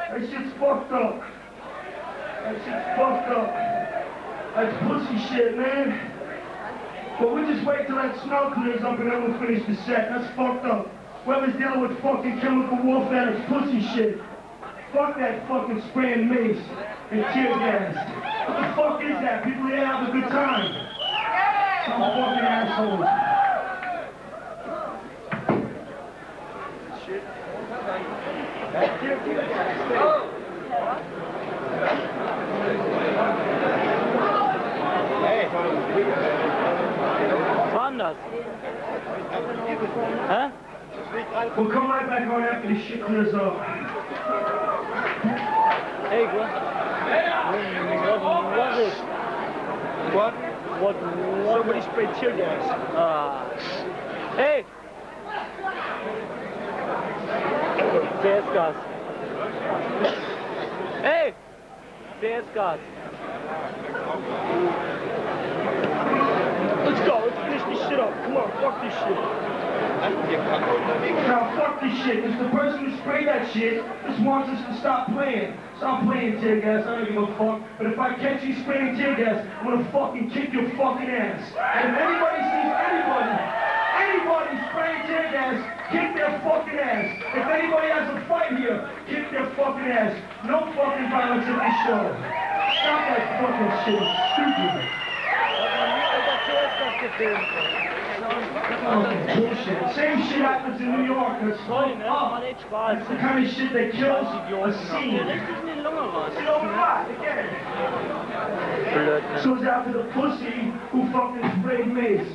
That shit's fucked up. That shit's fucked up. That's pussy shit, man. But we'll just wait till that snow clears up and then we'll finish the set. That's fucked up. Whoever's dealing with fucking chemical warfare, that's pussy shit. Fuck that fucking spraying mace and tear gas. What the fuck is that? People here have a good time. Some fucking assholes. Shit. Woanders. Hä? We'll come right back on after this shit clears up. Hey, what was it? What? What? Somebody sprayed tear gas. Hey! CS gas. Hey! CS gas. Let's go, let's finish this shit up. Come on, fuck this shit. Now fuck this shit, because the person who sprayed that shit just wants us to stop playing. Stop playing tear gas, I don't give a fuck. But if I catch you spraying tear gas, I'm gonna fucking kick your fucking ass. And if anybody sees anybody spraying tear gas, kick their fucking ass. If anybody has a fight here, kick their fucking ass. No fucking violence in this show. Stop that fucking shit, it's stupid. Oh, bullshit. Same shit happens in New York. That's fucked up. That's the kind of shit that kills a scene. So it's after the pussy who fucking sprayed mace.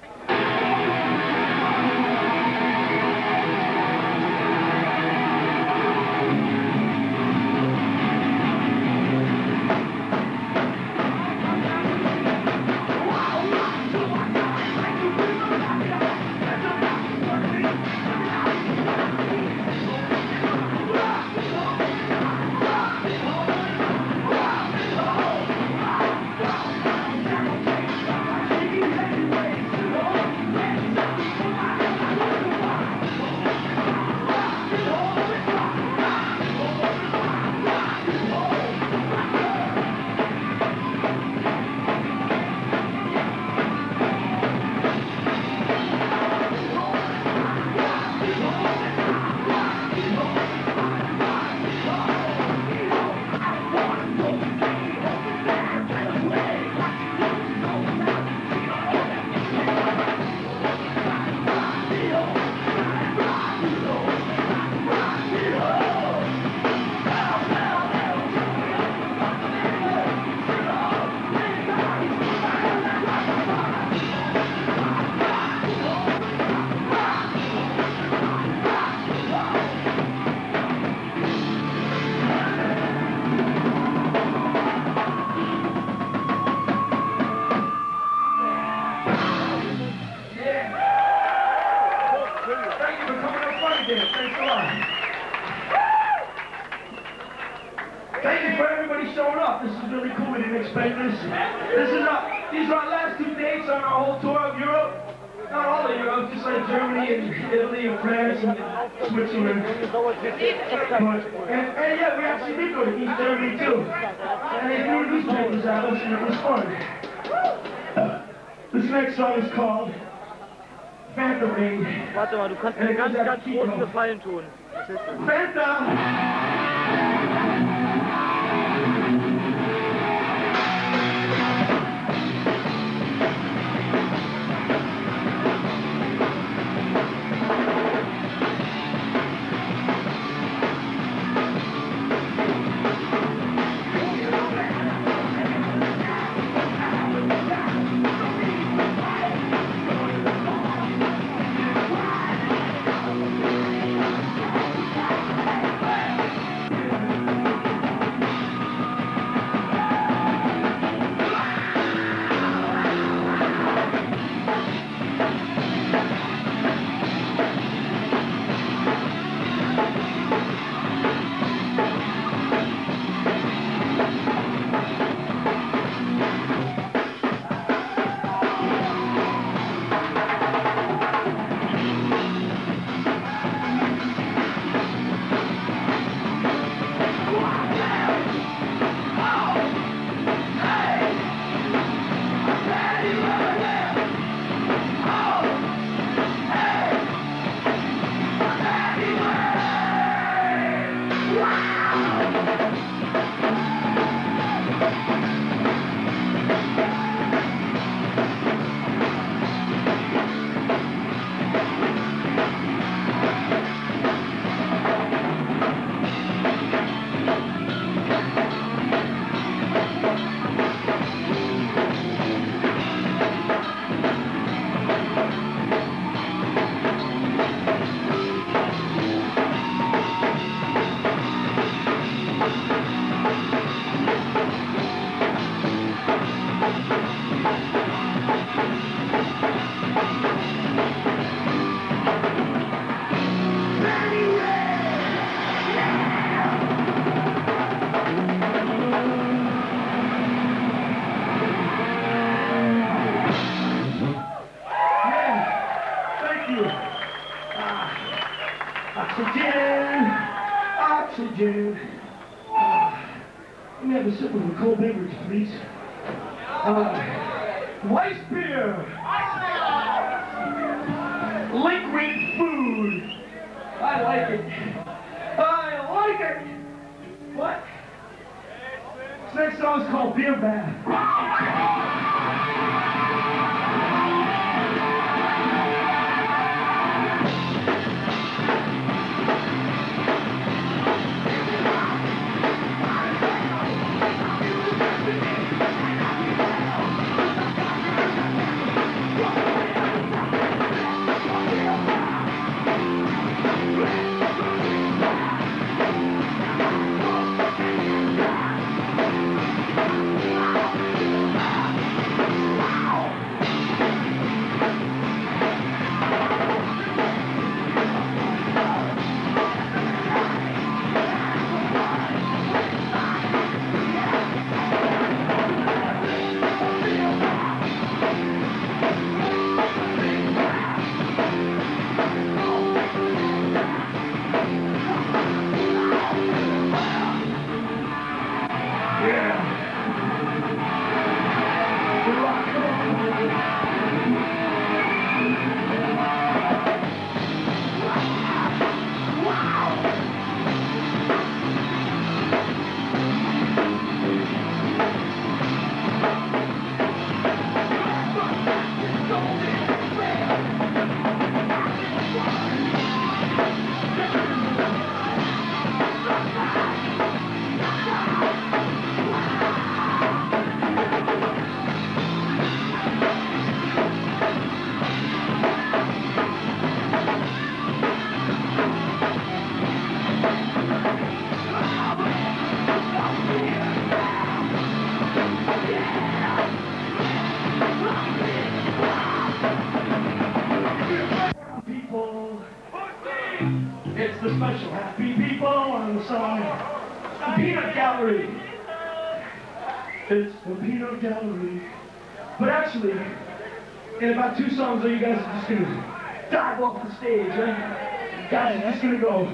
Thank you for everybody showing up. This is really cool. We didn't expect this. These are our last 2 dates on our whole tour of Europe. Not all of Europe, just like Germany and Italy and France and Switzerland. And yeah, we actually did go to East Germany too. And they threw newspapers at us and it was fun. This next song is called Phantom Rain. Warte mal, du kannst mir ganz großen Gefallen tun. Phantom! Let me have a sip of a cold beverage, please. Weiss beer. Liquid food. I like it. I like it. What? This next song is called Beer Bath. It's the special happy people on the song. The Peanut Gallery. It's the Peanut Gallery. But actually, in about 2 songs, you guys are just gonna dive off the stage, right? You guys are just gonna go,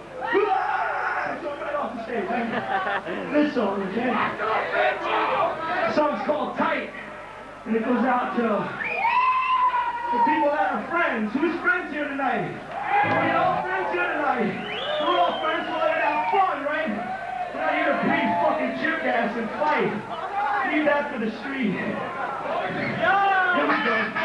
right off the stage, right? This song, okay? The song's called Tight, and it goes out to the people that are friends. Who's friends here tonight? Are we all friends here tonight? We're all friends, we're here to have fun, right? We're not here to breathe fucking cheer gas and fight. Leave that for the street. Here we go.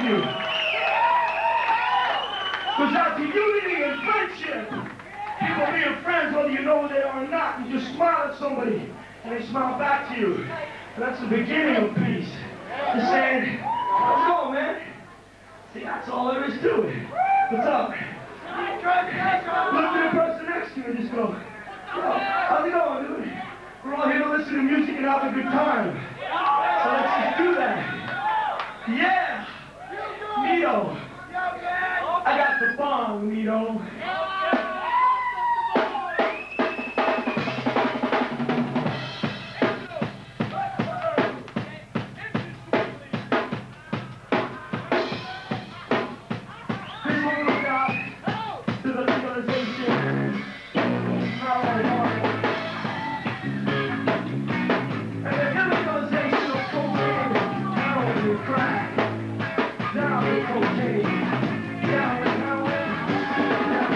you. Goes out to unity and friendship. People being friends, whether you know they are or not. You just smile at somebody, and they smile back to you. And that's the beginning of peace. Just saying, let's go, man. See, that's all there is to it. What's up? Look to the person next to you and just go, how's it going, dude? We're all here to listen to music and have a good time. So let's just do that. Yeah! Mito. I got the bomb, Mito. This one goes out to the legalization. And the illegalization of cocaine, heroin, and crack. Down with cocaine. Down with heroin.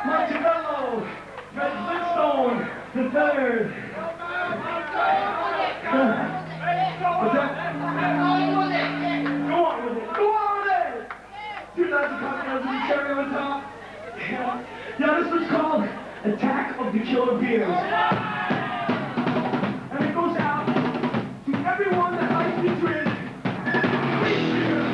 Montebello, Fred Flintstone, the third. What's that? Go on with it. Go on with it. 2,000 cocktails with the cherry on top. Yeah, this was called Attack of the Killer Bears. And it goes out to everyone that likes to drink great beer.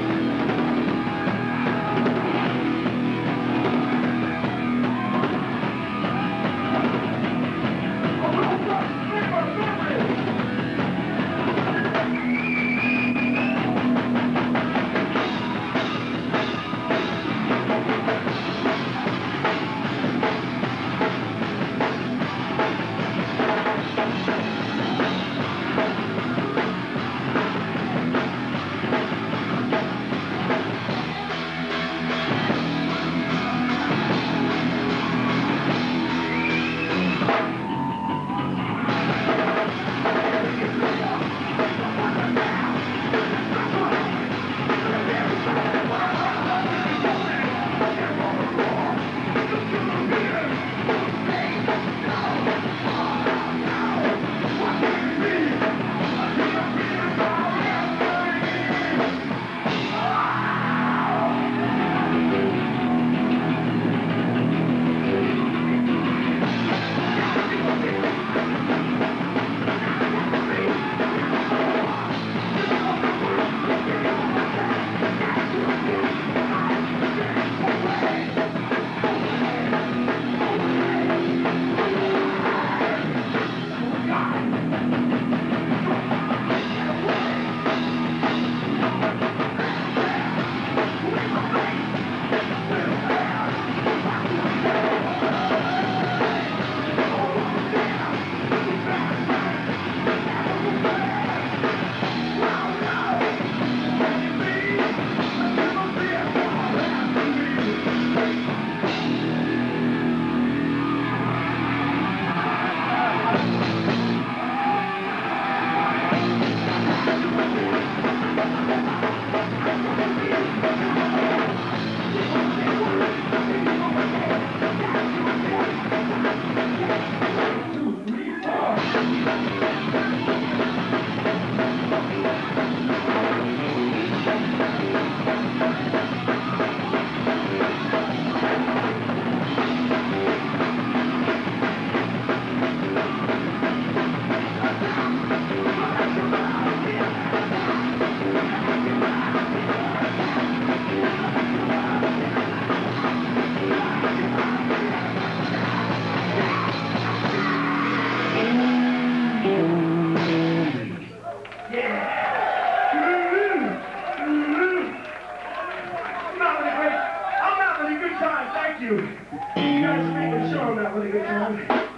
Thank you. You guys are making sure I'm having a good time.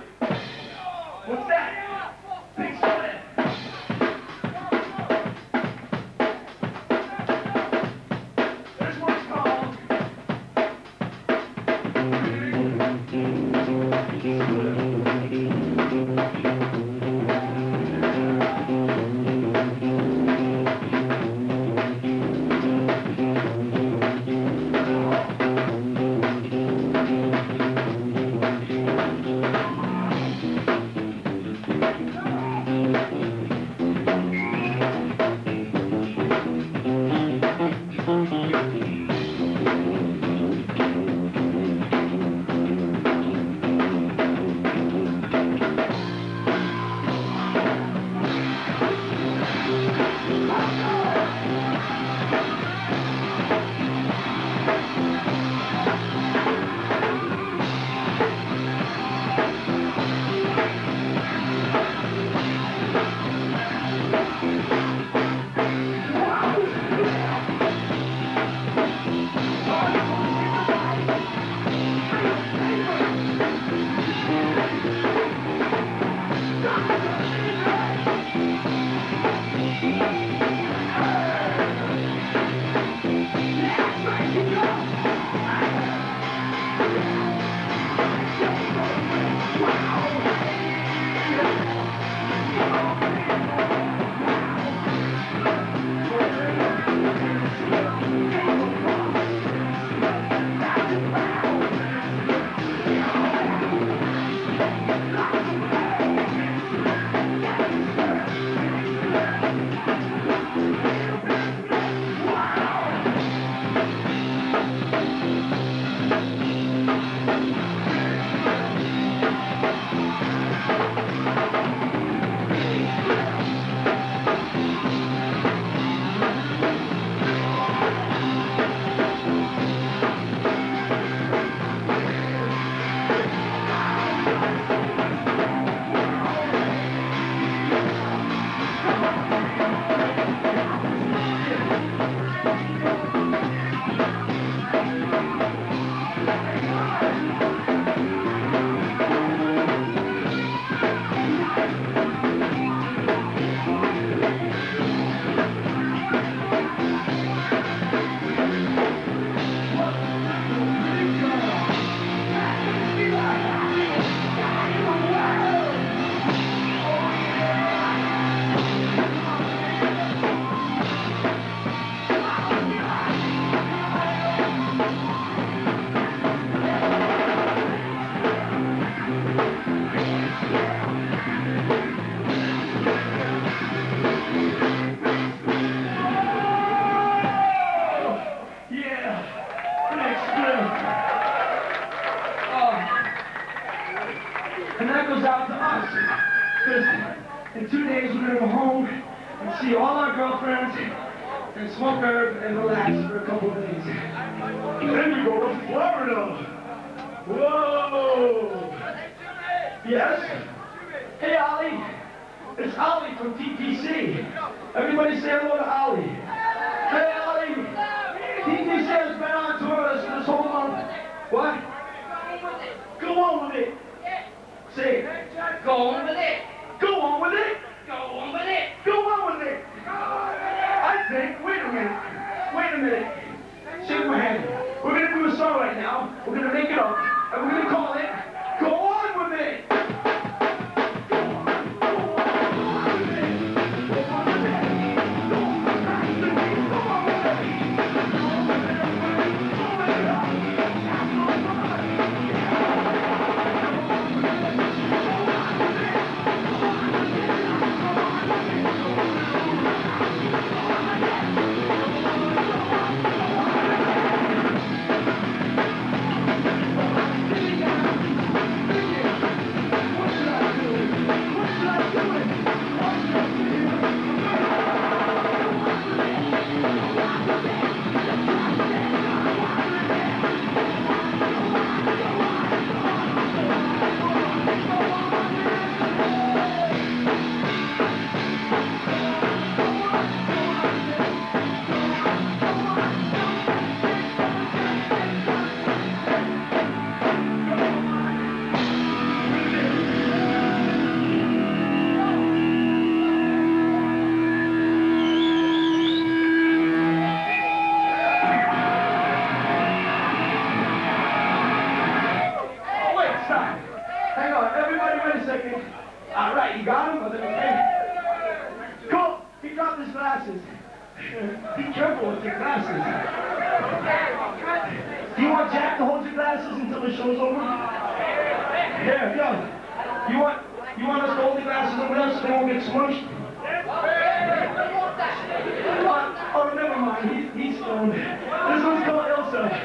What's that? Big soda. This one's called And that goes out to us. Because in 2 days we're going to go home and see all our girlfriends and smoke herb and relax for a couple of days. Then we go to Florida. Whoa! Yes? Hey, Ollie. It's Ollie from TPC. Everybody say hello to Ollie. Hey, Ollie. TPC has been on tour this whole month. What? Go on with it. Say it. Go on with it. Go on with it. Go on with it. Go on with it. I think, wait a minute. Shake my hand. We're going to do a song right now. We're going to make it up. And we're going to call it Go On With It. Hang on, everybody wait a second. All right, you got him? Okay. Cool. He dropped his glasses. Be careful with your glasses. Do you want Jack to hold your glasses until the show's over? There, yo. You want us to hold the glasses over there so they won't get smushed? Oh, never mind. He's stoned. This one's called Ilsa.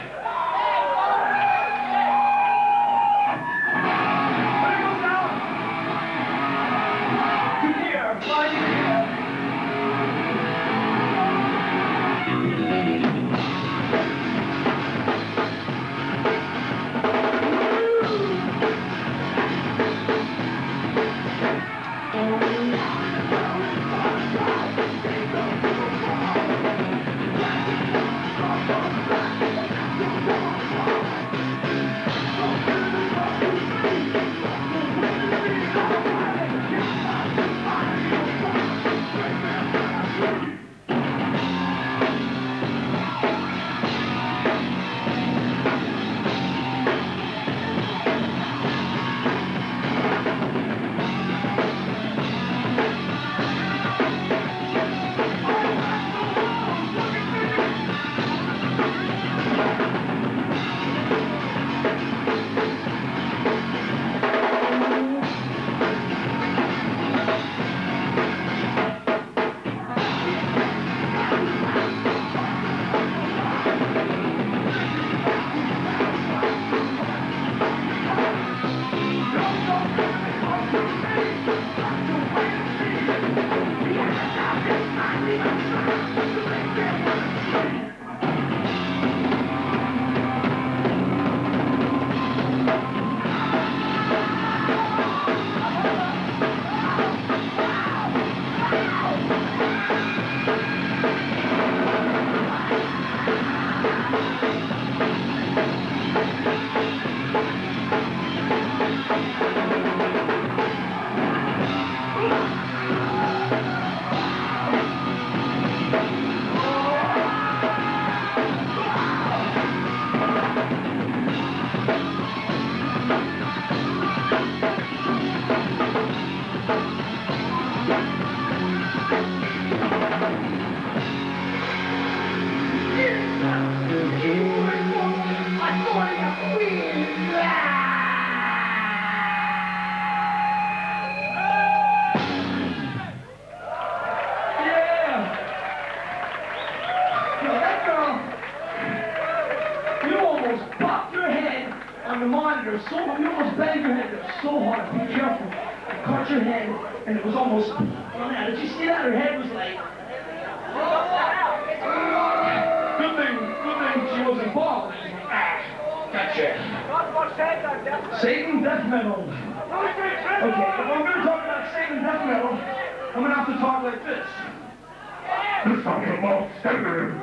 They're so, you almost banged your head. They're so hard. Be careful. I caught your head, and it was almost on that. Did you see that? Her head was like. Good thing she wasn't bald. Gotcha. Satan death metal. Okay, if I'm gonna talk about Satan death metal, I'm gonna have to talk like this. This song about Satan.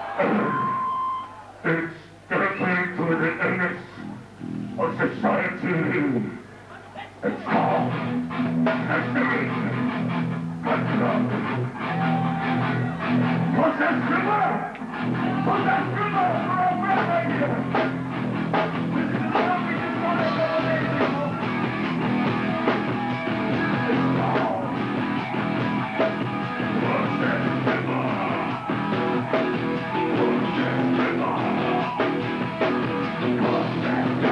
It's directly to the illness of society. It's called masturbation. Possessed river! Possessed river! We're all right here! This is the song we just wanted a couple days ago. It's called Possessed River! Possessed River! Possessed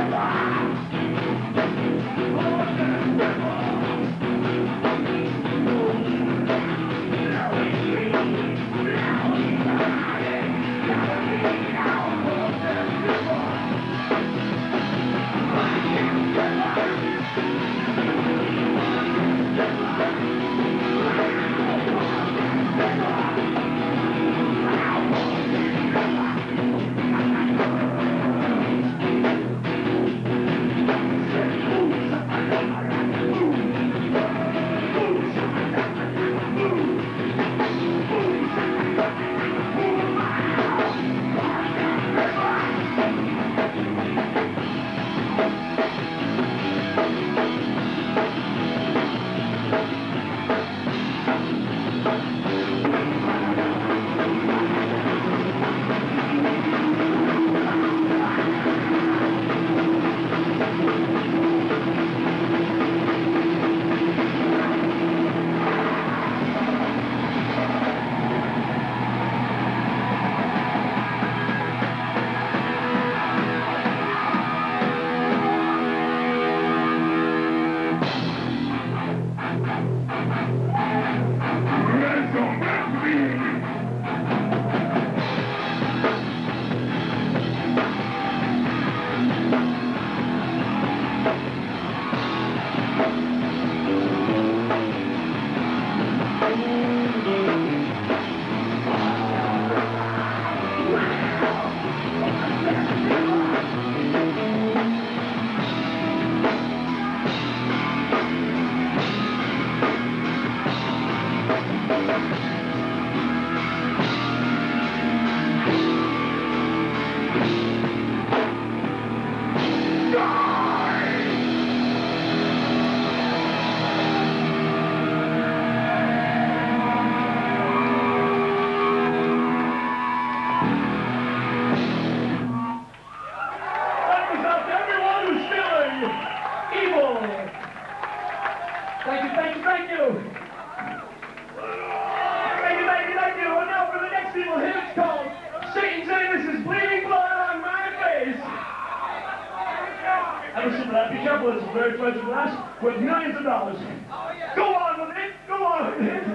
Be careful, it's a very expensive glass worth millions of dollars. Go on with it, go on with it.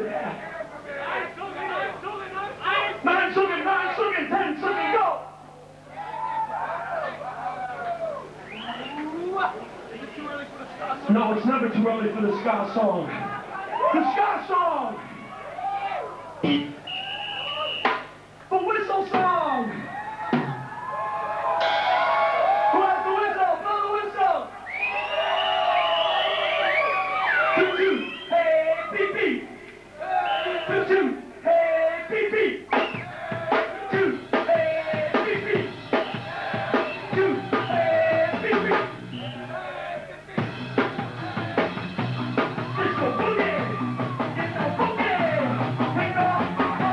9 sugar, 10 sugar, go! No, it's never too early for the ska song. The ska song! The whistle song! Who has the whistle? Blow the whistle! Toot-toot, hey, beep-beep! Toot-toot, hey, beep-beep! Toot, hey, beep-beep! Toot, hey, beep-beep! Disco boogie! Disco boogie! Take off!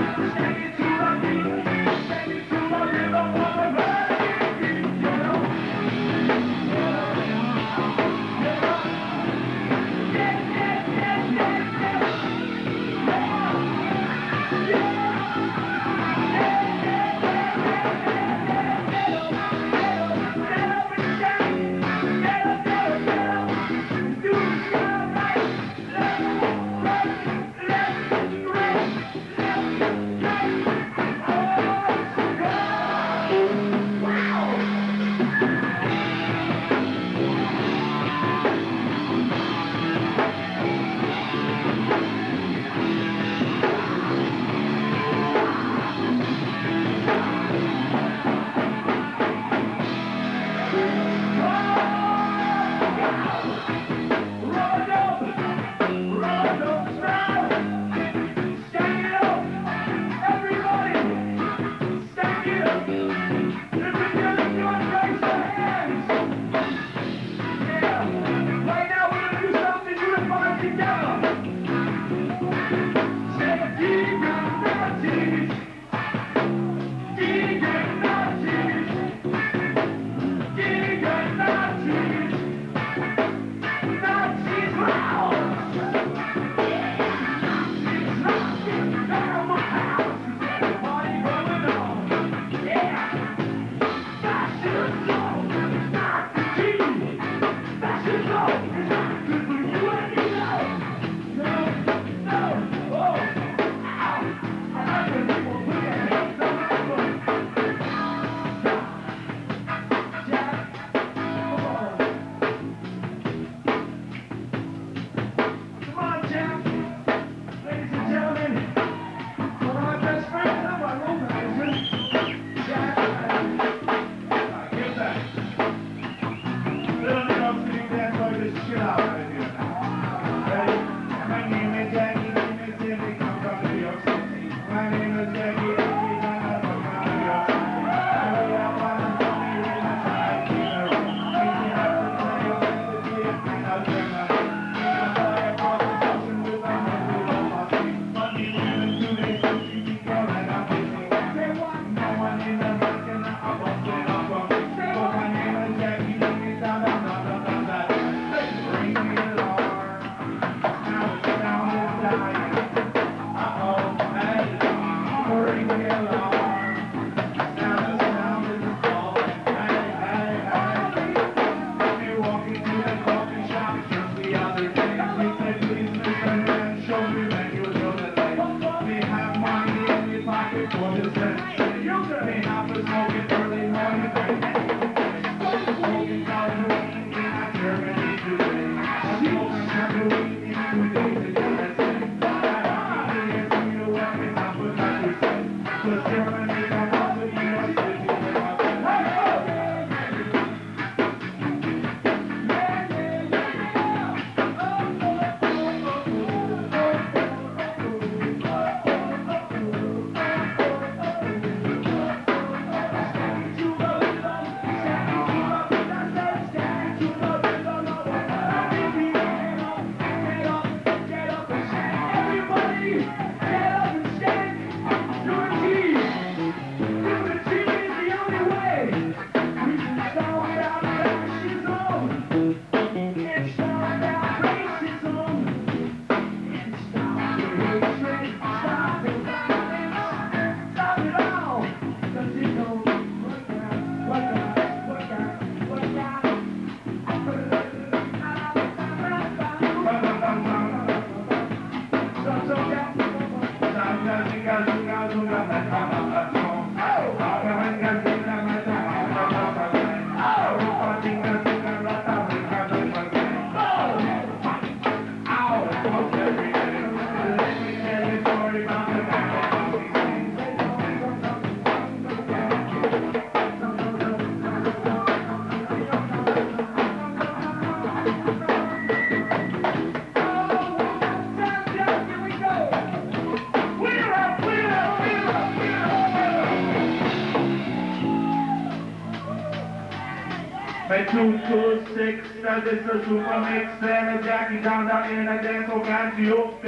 Met 226, that is a super mix. And a Jackie down in a dance, so can't you fix?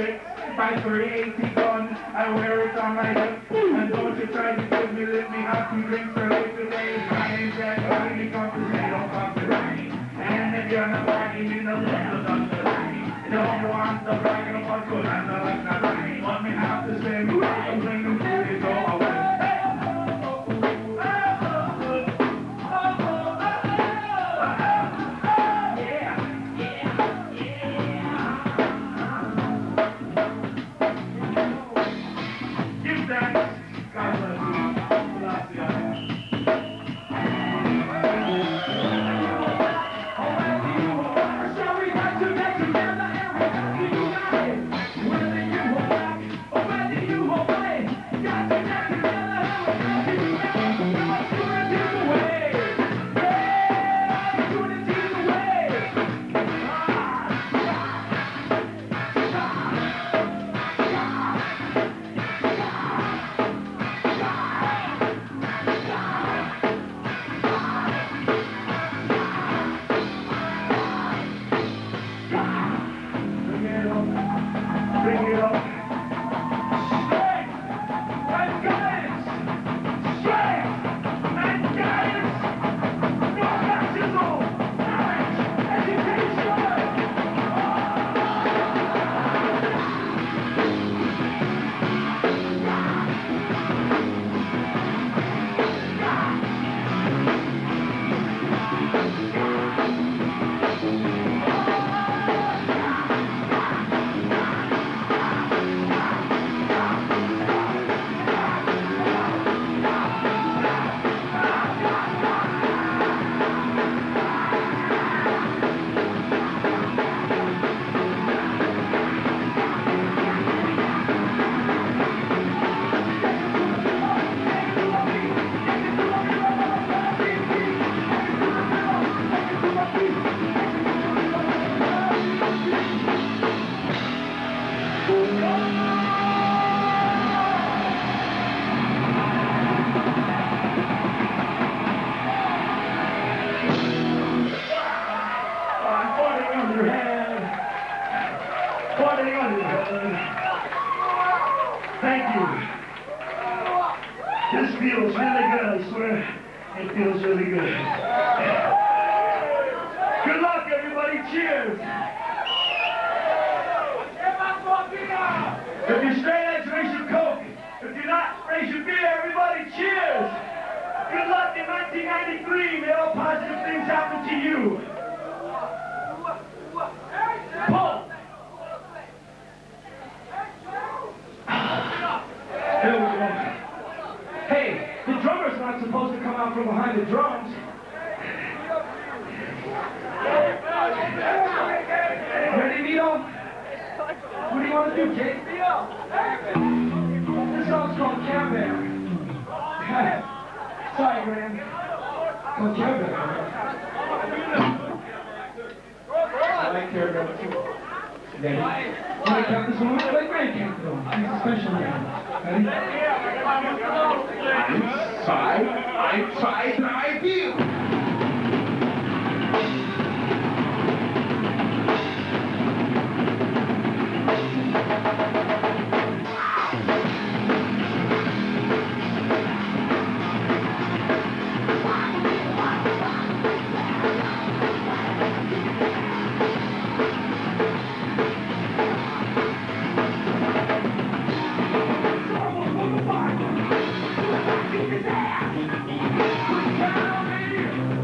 My 380 gun, I wear it on my hip. And don't you try to give me, let me have some drinks or later days. I ain't that guy because they don't come to me. And if you're not bragging, you know what's on the line. You don't want the bragging about good and the like not right. What me have to say, me I'm bringing to you, go away. Thank you. This feels really good, I swear. It feels really good. Good luck, everybody. Cheers. If you're straight edge, raise your Coke. If you're not, raise your beer. Everybody, cheers. Good luck in 1993. May all positive things happen to you. Pull. There we go. Hey, the drummer's not supposed to come out from behind the drums. Ready, Nito? What do you want to do, Jake? This song's called Care Bear. Sorry, Graham. Called Care Bear. I like Care Bear too. Ready? You want to count this one? Like Graham counted them. He's a special man. Ready? I tried, and I feel. Put it down, baby!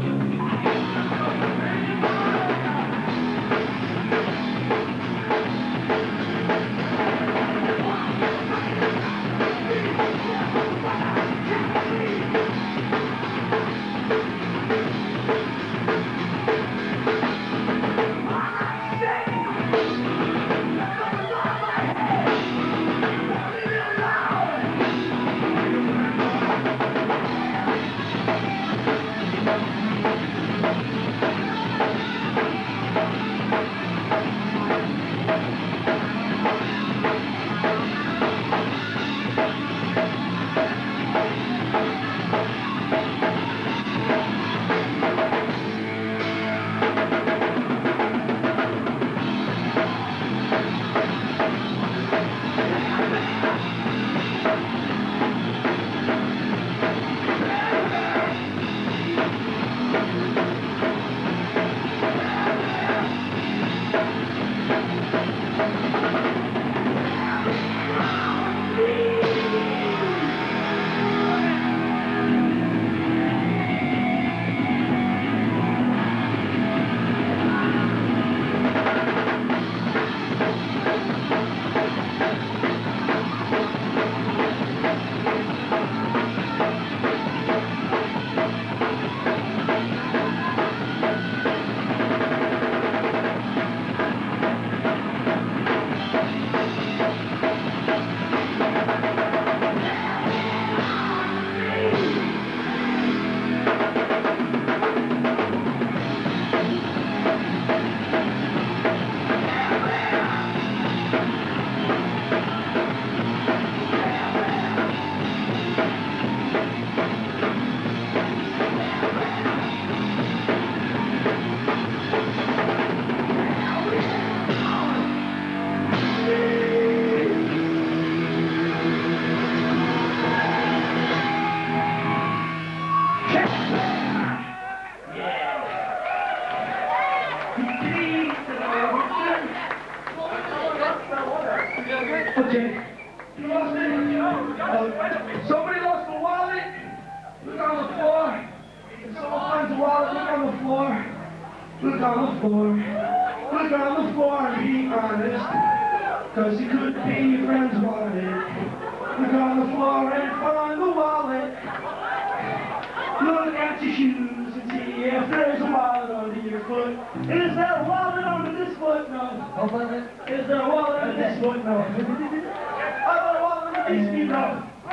floor. Look on the floor and be honest, 'cause you couldn't pay your friends wanted. Look on the floor and find the wallet. Look at your shoes and see if there's a wallet under your foot. Is there a wallet under this foot? No. Is there a wallet under this foot? No. How about a wallet under these feet? No.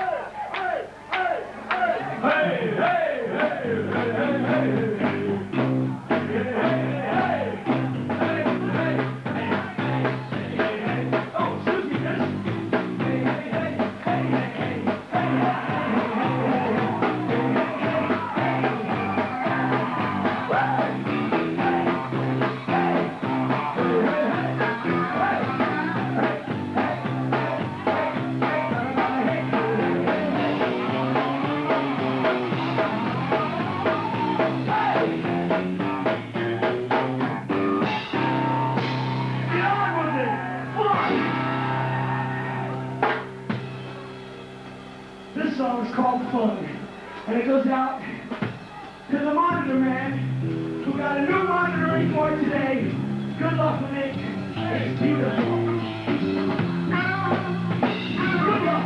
Hey, hey, hey, hey, hey, hey. This song is called Fun, and it goes out to the monitor man who got a new monitoring for today. Good luck with it. It's beautiful. Good luck.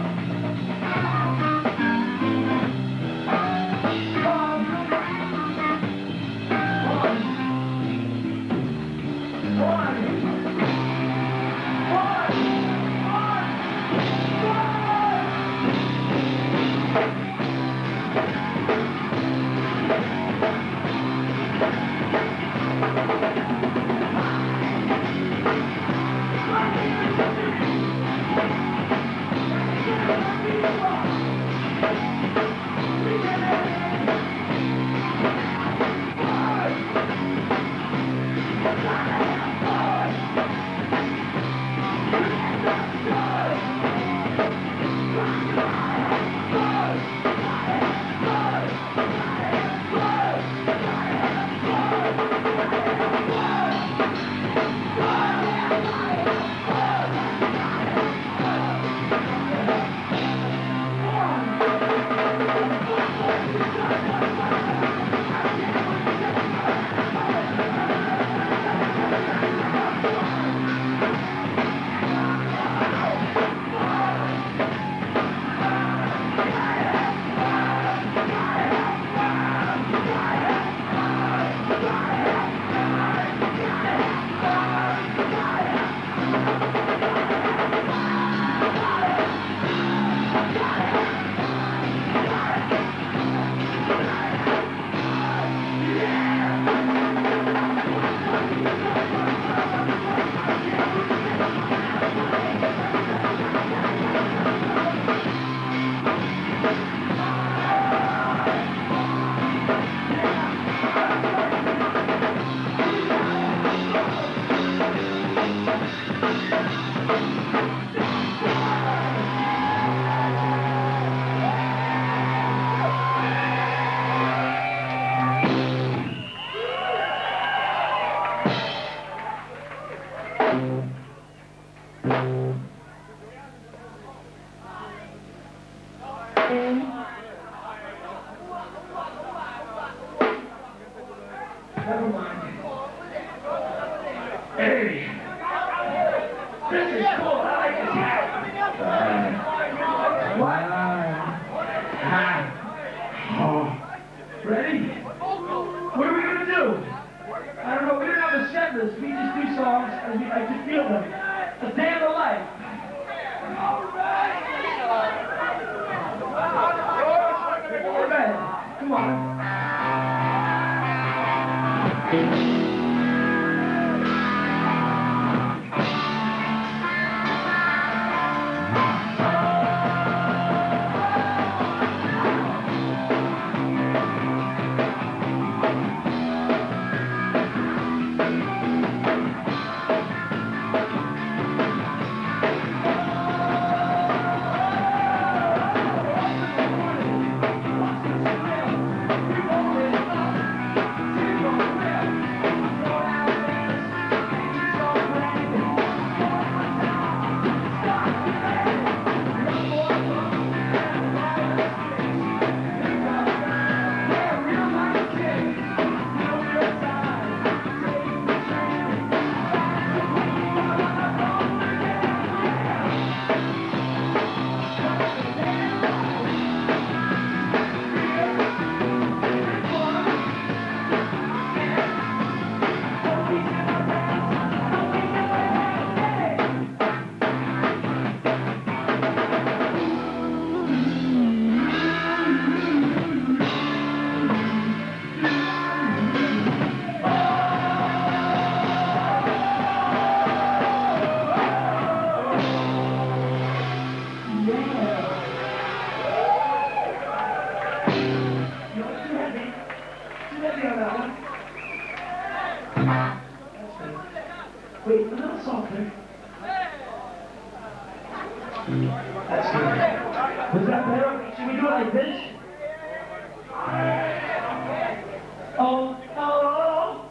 Never mind. Hey, this is cool. I like this hat. What? Oh. Ready? What are we gonna do? I don't know. We don't have a set list. We just do songs as we like to feel them. A day of the life. All right. Come on. softer. That's good. Was that better? Should we do it like this? Oh, oh, oh.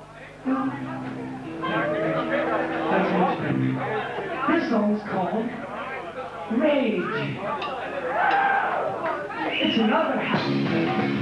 That's interesting. This song's called Rage. It's another happy thing.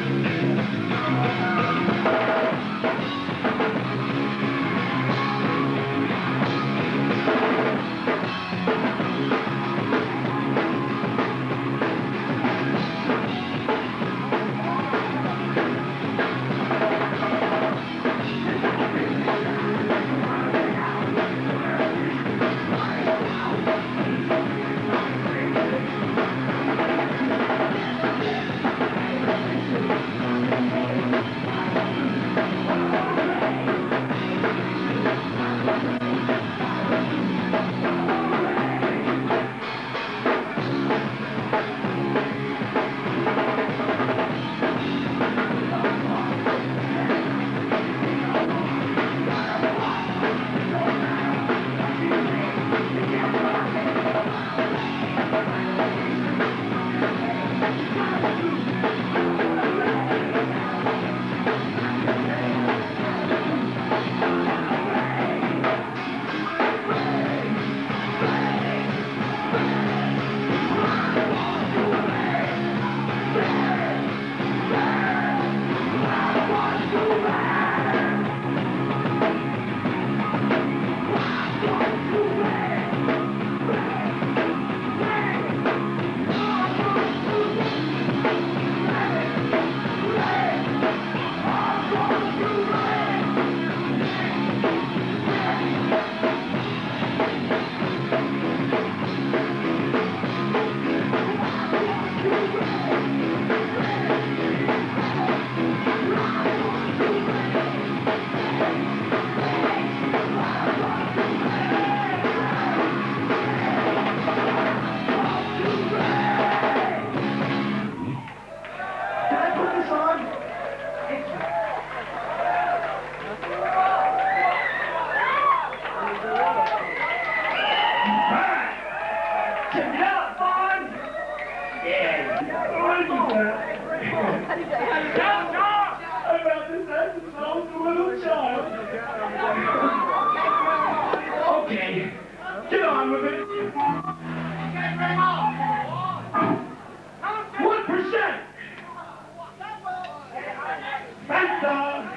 Okay, get on with it. 1%. Fanta.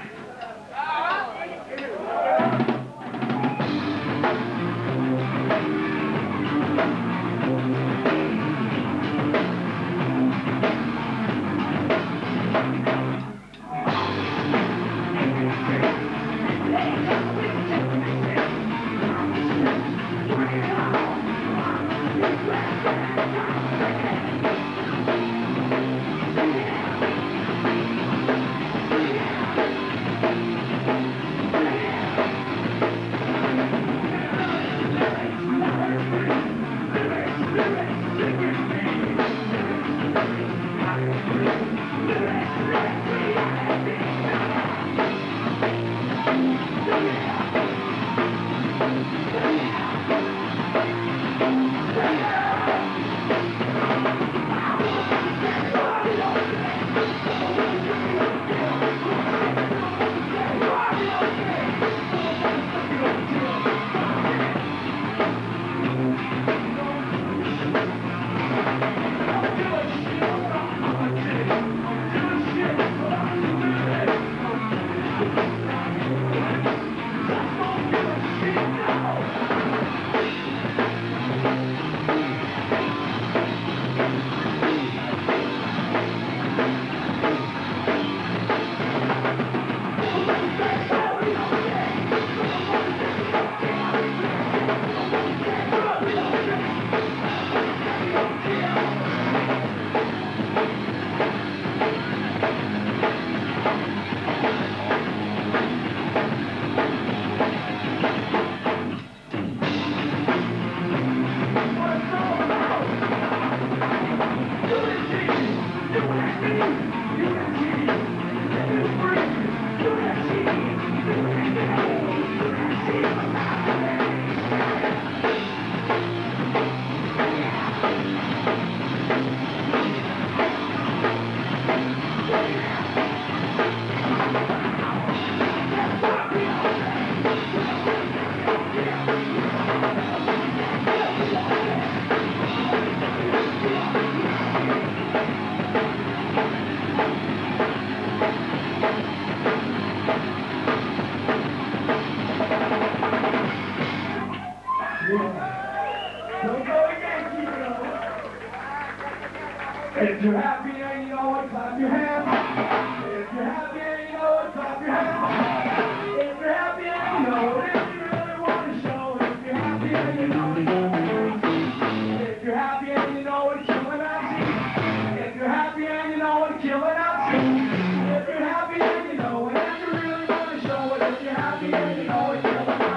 happy and you know it, clap your hands. If you're happy and you know it, clap your hands. If you're happy and you know it, if you really want to show it. If you're happy and you know it. If you're happy and you know it, kill an Nazi. If you're happy and you know it, kill an Nazi. If you're happy and you know it, if you really want to show it. If you're happy and you know it, kill an Nazi.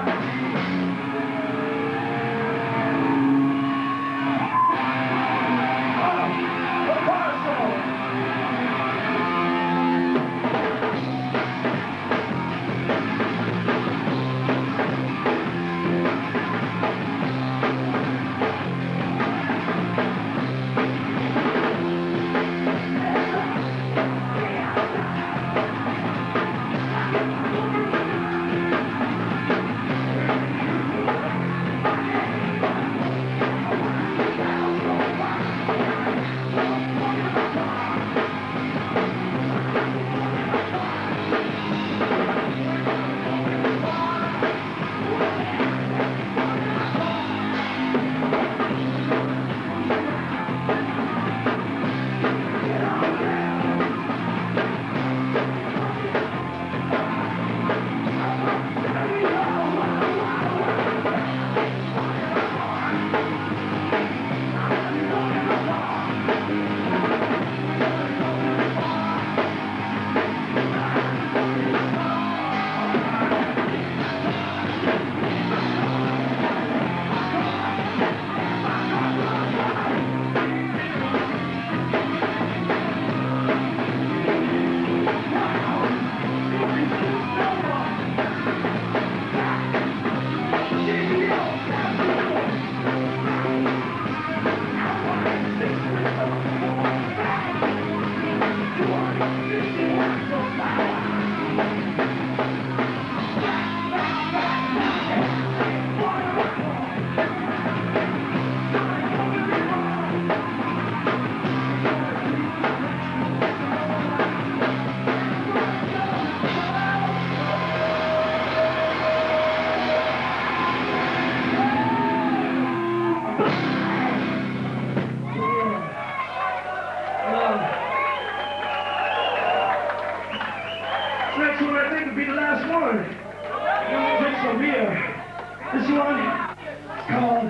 Next one I think will be the last one. I'm gonna drink some beer. This one is called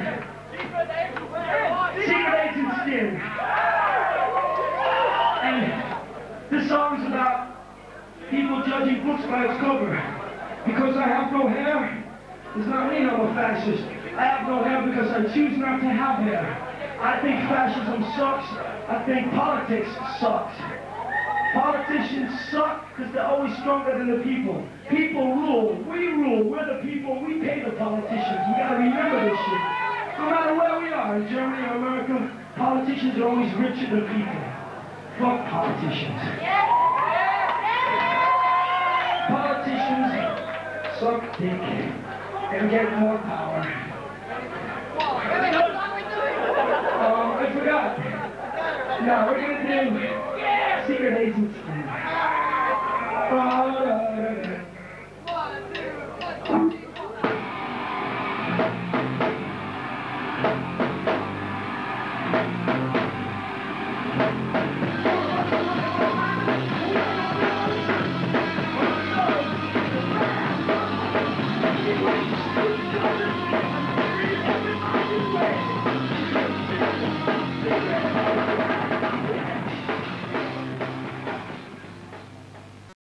Secret Agent Skin. And this song's about people judging books by its cover. Because I have no hair, does not mean I'm a fascist. I have no hair because I choose not to have hair. I think fascism sucks. I think politics sucks. Politicians suck because they're always stronger than the people. People rule. We rule. We're the people. We pay the politicians. We gotta remember this shit. No matter where we are, in Germany or America, politicians are always richer than people. Fuck politicians. Politicians suck dick and get more power. I forgot. Now we're gonna do Secret Agent Skin.